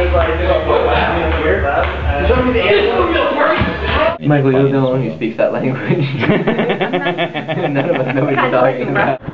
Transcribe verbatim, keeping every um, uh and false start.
Michael, you're the only one who speaks that language. None of us know what you're talking about.